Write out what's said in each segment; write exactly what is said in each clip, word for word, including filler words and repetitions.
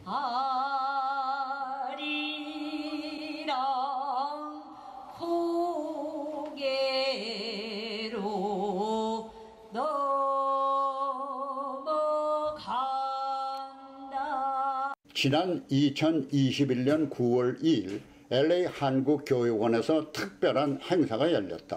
아리랑 고개로 넘어간다. 지난 이천이십일 년 구월 이일 엘에이 한국교육원에서 특별한 행사가 열렸다.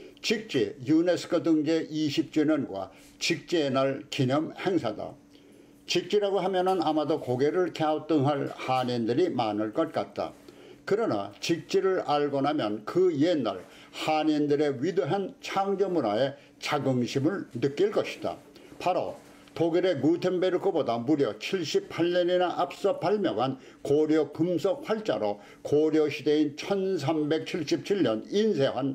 직지 유네스코 등재 이십 주년과 직지의 날 기념 행사다. 직지라고 하면은 아마도 고개를 갸우뚱할 한인들이 많을 것 같다. 그러나 직지를 알고 나면 그 옛날 한인들의 위대한 창조 문화에 자긍심을 느낄 것이다. 바로 독일의 구텐베르크보다 무려 칠십팔 년이나 앞서 발명한 고려 금속 활자로 고려시대인 천삼백칠십칠 년 인쇄한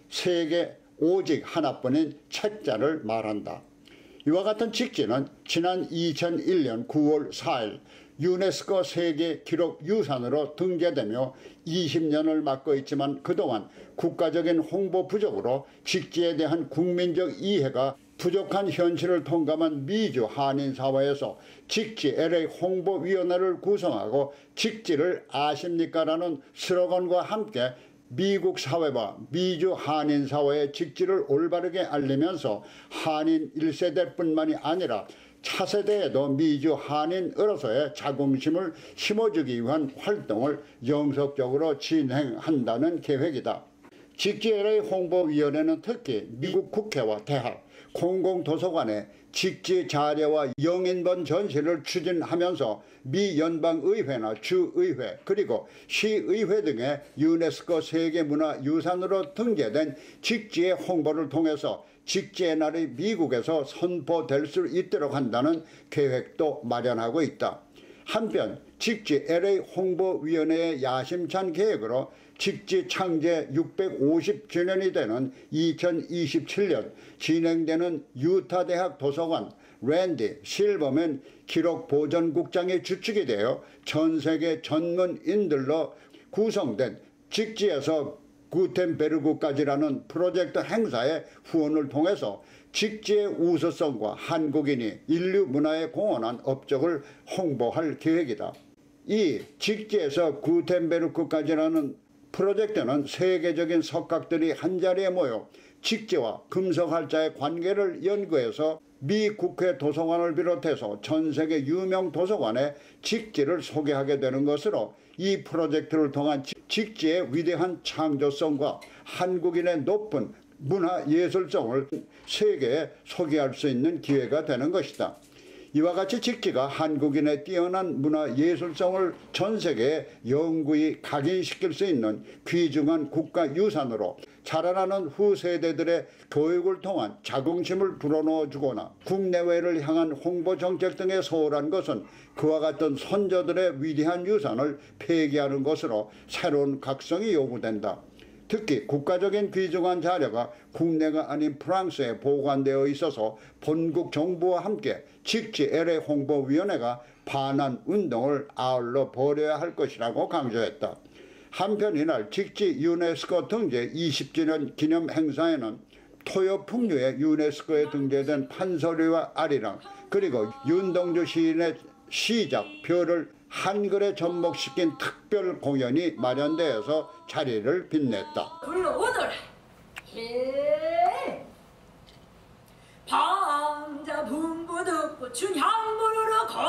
세계 오직 하나뿐인 책자를 말한다. 이와 같은 직지는 지난 이천일 년 구월 사일 유네스코 세계 기록 유산으로 등재되며 이십 년을 맞고 있지만 그동안 국가적인 홍보 부족으로 직지에 대한 국민적 이해가 부족한 현실을 통감한 미주 한인사회에서 직지 엘에이 홍보위원회를 구성하고 직지를 아십니까? 라는 슬로건과 함께 미국 사회와 미주 한인사회의 직지를 올바르게 알리면서 한인 일 세대뿐만이 아니라 차세대에도 미주 한인으로서의 자긍심을 심어주기 위한 활동을 영속적으로 진행한다는 계획이다. 직지 엘에이 홍보위원회는 특히 미국 국회와 대학, 공공도서관의 직지 자료와 영인본 전시를 추진하면서 미 연방의회나 주의회 그리고 시의회 등의 유네스코 세계문화유산으로 등재된 직지의 홍보를 통해서 직지의 날이 미국에서 선포될 수 있도록 한다는 계획도 마련하고 있다. 한편 직지 엘에이 홍보위원회의 야심찬 계획으로 직지 창제 육백오십 주년이 되는 이천이십칠 년 진행되는 유타 대학 도서관 랜디 실버맨 기록보존국장이 주축이 되어 전 세계 전문인들로 구성된 직지에서 구텐베르크까지라는 프로젝트 행사의 후원을 통해서 직지의 우수성과 한국인이 인류 문화에 공헌한 업적을 홍보할 계획이다. 이 직지에서 구텐베르크까지라는 프로젝트는 세계적인 석학들이 한자리에 모여 직지와 금속활자의 관계를 연구해서 미 국회 도서관을 비롯해서 전 세계 유명 도서관에 직지를 소개하게 되는 것으로 이 프로젝트를 통한 직지의 위대한 창조성과 한국인의 높은 문화예술성을 세계에 소개할 수 있는 기회가 되는 것이다. 이와 같이 직지가 한국인의 뛰어난 문화예술성을 전 세계에 영구히 각인시킬 수 있는 귀중한 국가유산으로 자라나는 후세대들의 교육을 통한 자긍심을 불어넣어주거나 국내외를 향한 홍보정책 등에 소홀한 것은 그와 같은 선조들의 위대한 유산을 폐기하는 것으로 새로운 각성이 요구된다. 특히 국가적인 귀중한 자료가 국내가 아닌 프랑스에 보관되어 있어서 본국 정부와 함께 직지 엘에이 홍보위원회가 반환 운동을 아울러 벌여야 할 것이라고 강조했다. 한편 이날 직지 유네스코 등재 이십 주년 기념 행사에는 토요 풍류의 유네스코에 등재된 판소리와 아리랑 그리고 윤동주 시인의 시작 별을 한글에 접목시킨 특별 공연이 마련되어서 자리를 빛냈다. 불러오너라. 예. 방자 분부 듣고 춘향 부르러 거